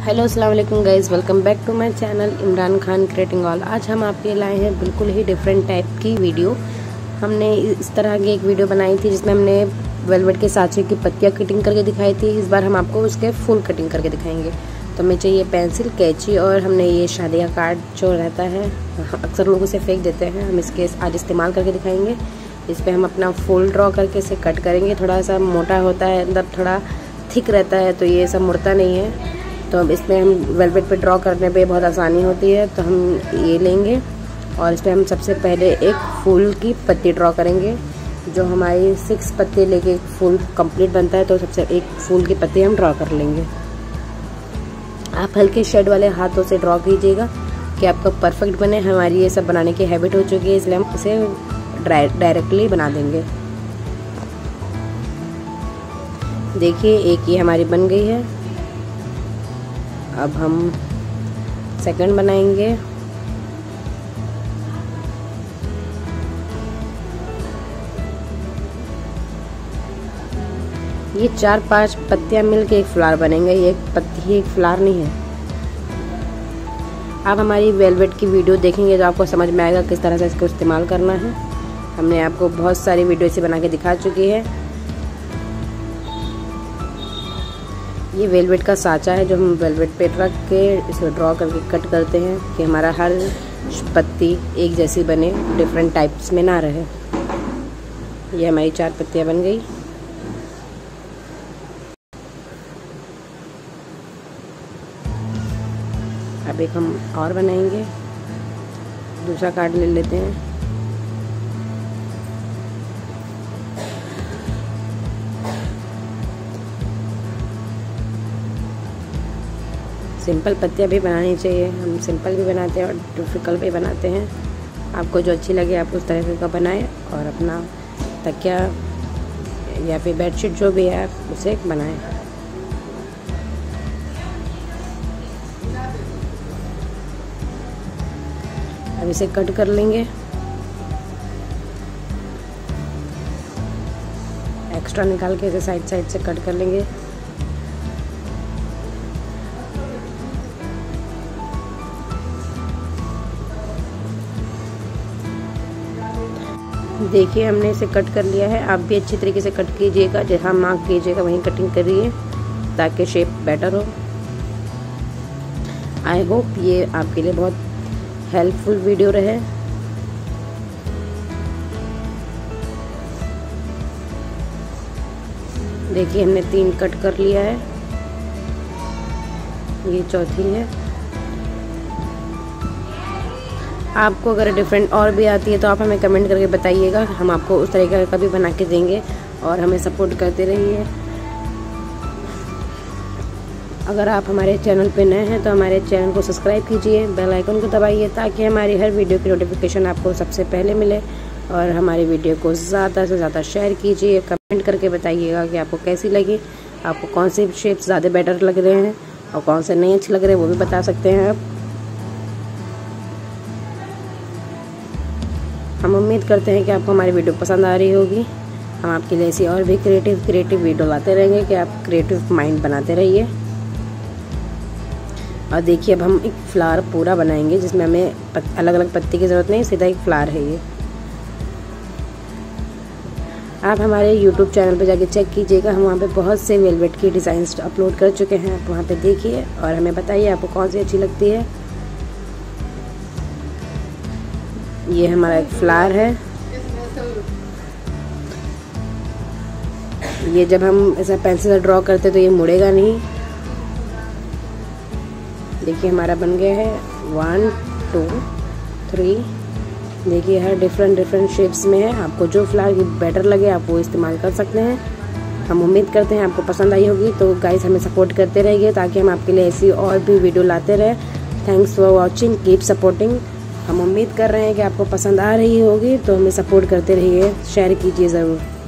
Hello अस्सलाम वालेकुम guys, welcome back to my channel Imran Khan creating all. आज हम आपके लाए हैं बिल्कुल ही डिफरेंट टाइप की वीडियो। हमने इस तरह की एक वीडियो बनाई थी जिसमें हमने वेलवेट के सांचे की पत्तियां कटिंग करके दिखाई थी। इस बार हम आपको उसके फुल कटिंग करके दिखाएंगे। तो हमें चाहिए पेंसिल, कैंची और हमने ये शादी का कार्ड जो रहता है अक्सर लोग उसे फेंक देते हैं, हम इसके आज इस्तेमाल करके दिखाएंगे। इस पर हम अपना फुल ड्रॉ करके इसे कट करेंगे। थोड़ा सा मोटा होता है, अंदर थोड़ा थिक रहता है, तो ये सब मुड़ता नहीं है। तो अब इसमें हम वेलवेट पे ड्रॉ करने पे बहुत आसानी होती है। तो हम ये लेंगे और इस पर हम सबसे पहले एक फूल की पत्ती ड्रॉ करेंगे। जो हमारी 6 पत्ते लेके एक फूल कंप्लीट बनता है, तो सबसे एक फूल की पत्ती हम ड्रॉ कर लेंगे। आप हल्के शेड वाले हाथों से ड्रॉ कीजिएगा कि आपका परफेक्ट बने। हमारी ये सब बनाने की हैबिट हो चुकी है, इसलिए हम इसे डायरेक्टली बना देंगे। देखिए एक ये हमारी बन गई है। अब हम सेकंड बनाएंगे। ये 4-5 पत्तियां मिलके एक फ्लावर बनेंगे। ये एक पत्ती एक फ्लावर नहीं है। आप हमारी वेलवेट की वीडियो देखेंगे तो आपको समझ में आएगा किस तरह से इसको इस्तेमाल करना है। हमने आपको बहुत सारी वीडियो से बना के दिखा चुकी है। ये वेलवेट का सांचा है जो हम वेलवेट पे रख के इसे ड्रॉ करके कट करते हैं कि हमारा हर पत्ती एक जैसी बने, डिफरेंट टाइप्स में ना रहे। ये हमारी 4 पत्तियां बन गई। अब एक हम और बनाएंगे। दूसरा कार्ड ले लेते हैं। सिंपल पत्तियां भी बनानी चाहिए। हम सिंपल भी बनाते हैं और डिफिकल्ट भी बनाते हैं। आपको जो अच्छी लगे आप उस तरह का बनाएं और अपना तकिया या फिर बेडशीट जो भी है आप उसे बनाएं। अब इसे कट कर लेंगे। एक्स्ट्रा निकाल के इसे साइड से कट कर लेंगे। देखिए हमने इसे कट कर लिया है। आप भी अच्छी तरीके से कट कीजिएगा, जहाँ मार्क कीजिएगा वहीं कटिंग करिए ताकि शेप बेटर हो। आई होप ये आपके लिए बहुत हेल्पफुल वीडियो रहे। देखिए हमने 3 कट कर लिया है, ये चौथी है। आपको अगर डिफरेंट और भी आती है तो आप हमें कमेंट करके बताइएगा, हम आपको उस तरीके का भी बना के देंगे और हमें सपोर्ट करते रहिए। अगर आप हमारे चैनल पे नए हैं तो हमारे चैनल को सब्सक्राइब कीजिए, बेल आइकन को दबाइए ताकि हमारी हर वीडियो की नोटिफिकेशन आपको सबसे पहले मिले। और हमारी वीडियो को ज़्यादा से ज़्यादा शेयर कीजिए। कमेंट करके बताइएगा कि आपको कैसी लगी, आपको कौन से शेप्स ज़्यादा बेटर लग रहे हैं और कौन से नहीं अच्छे लग रहे हैं, वो भी बता सकते हैं आप। हम उम्मीद करते हैं कि आपको हमारी वीडियो पसंद आ रही होगी। हम आपके लिए ऐसी और भी क्रिएटिव वीडियो लाते रहेंगे कि आप क्रिएटिव माइंड बनाते रहिए। और देखिए अब हम एक फ्लावर पूरा बनाएंगे जिसमें हमें अलग अलग पत्ती की ज़रूरत नहीं, सीधा एक फ्लावर है ये। आप हमारे YouTube चैनल पे जाके चेक कीजिएगा, हम वहाँ पे बहुत से वेलवेट की डिज़ाइंस अपलोड कर चुके हैं। आप वहाँ पे देखिए और हमें बताइए आपको कौन सी अच्छी लगती है। ये हमारा एक फ्लावर है। ये जब हम ऐसा पेंसिल से ड्रॉ करते तो ये मुड़ेगा नहीं। देखिए हमारा बन गया है 1 2 3। देखिए हर डिफरेंट शेप्स में है। आपको जो फ्लावर की बेटर लगे आप वो इस्तेमाल कर सकते हैं। हम उम्मीद करते हैं आपको पसंद आई होगी। तो गाइस हमें सपोर्ट करते रहिए ताकि हम आपके लिए ऐसी और भी वीडियो लाते रहें। Thanks for watching, keep supporting. हम उम्मीद कर रहे हैं कि आपको पसंद आ रही होगी, तो हमें सपोर्ट करते रहिए, शेयर कीजिए ज़रूर।